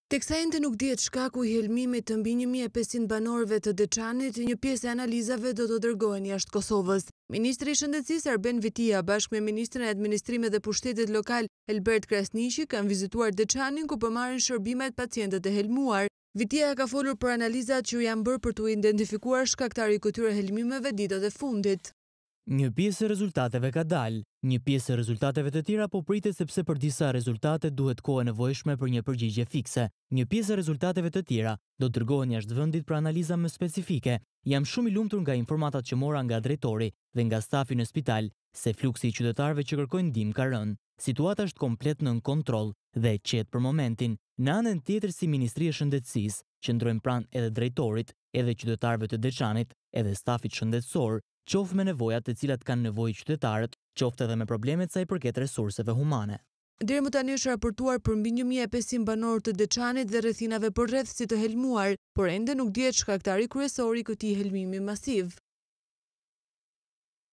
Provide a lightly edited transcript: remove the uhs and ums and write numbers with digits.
Teksa ende nuk dihet shkaku I helmimit të mbi 1500 banorëve të Deçanit, një pjesë e analizave do të dërgohen jashtë Kosovës. Ministri I Shëndetësisë Arben Vitia bashkë me Ministrin e Administrimit dhe Pushtetit Lokal Elbert Krasniqi kanë vizituar Deçanin ku po marrin shërbimet pacientët e helmuar. Vitia ka folur për analizat që janë bërë për të identifikuar shkaktari I këtyre helmimeve ditët e fundit. Një pjesë e rezultateve ka dalë, një pjesë e rezultateve të tjera po pritet sepse për disa rezultate duhet kohë e nevojshme për një përgjigje fikse. Një pjesë e rezultateve të tjera do të dërgohen jashtë vendit për analiza më specifike. Jam shumë I lumtur nga informatat që mora nga drejtori dhe nga stafi në spital se fluksi I qytetarëve që kërkojnë ndihmë ka rënë. Situata është komplet nën kontroll dhe e qetë për momentin. Në anën tjetër si Ministri e Shëndetësisë qëndrojnë pranë edhe drejtorit, edhe qytetarëve të Deçanit, edhe stafit shëndetësor, qoftë me nevojat të cilat kanë nevojë qytetarët, qoftë edhe me problemet sa I përket resurseve humane. Deri më tani është raportuar për mbi 1500 banorë të Deçanit dhe rrethinave përreth si të helmuar, por ende nuk dihet shkaktari kryesor I këtij helmimi masiv.